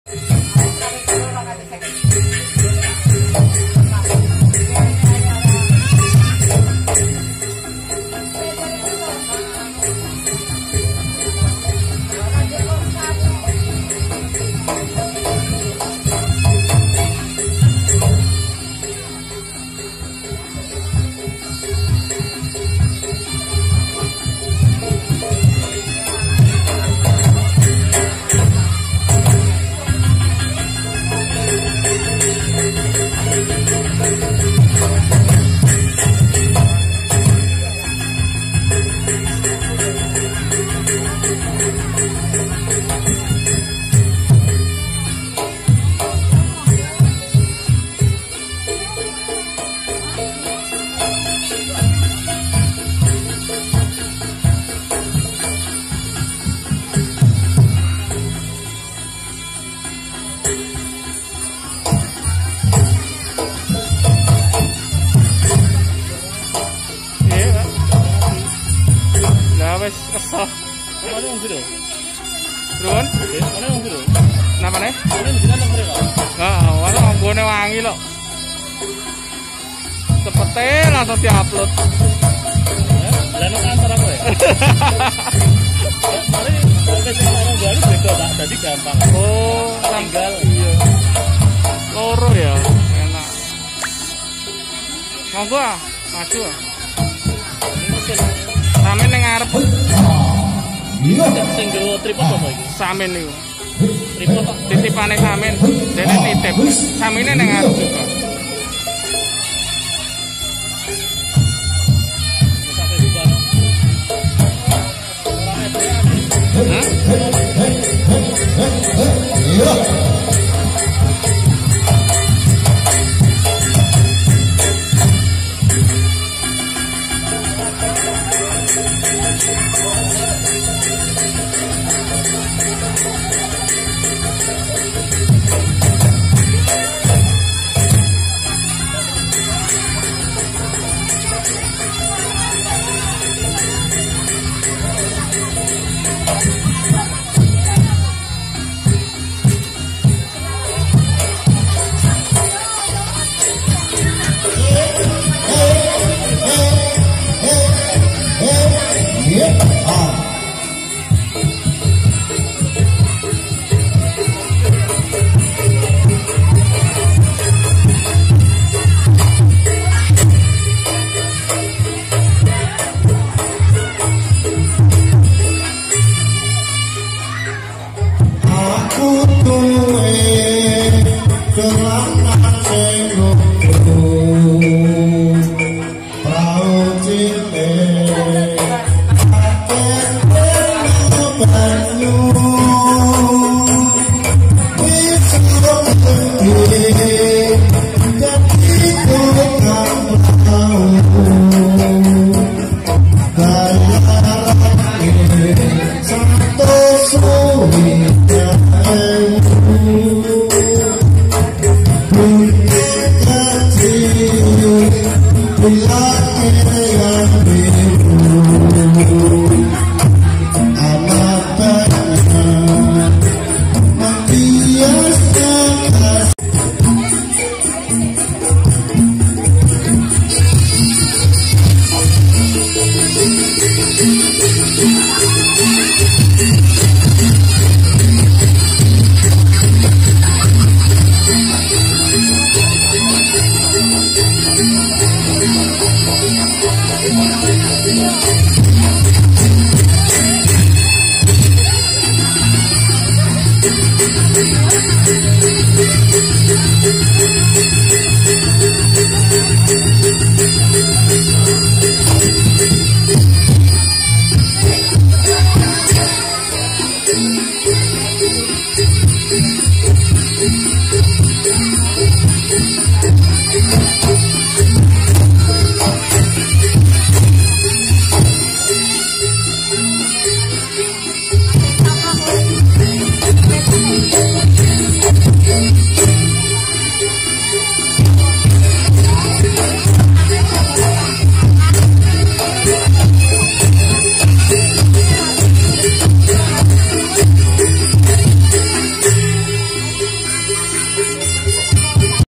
Kesel. Mana yang biru? Turun? Mana yang biru? Kenapa nih? Mana yang biru nomornya kok? Warna ambune wangi loh. Cepetnya langsung diupload. Lalu kantor aku ya? Mari sampai orang baru beda tak jadi gampang. Oh, tinggal. Iya. Loro ya, enak. Monggo ah, maju ah. Samin ning ngarep. Sing nggo tripod apa iki? Samin niku. Tripod kok Titipane Samin. Dene nitip. Samine ning ngarep juga. sampai bubar. Ora meter. Thank you.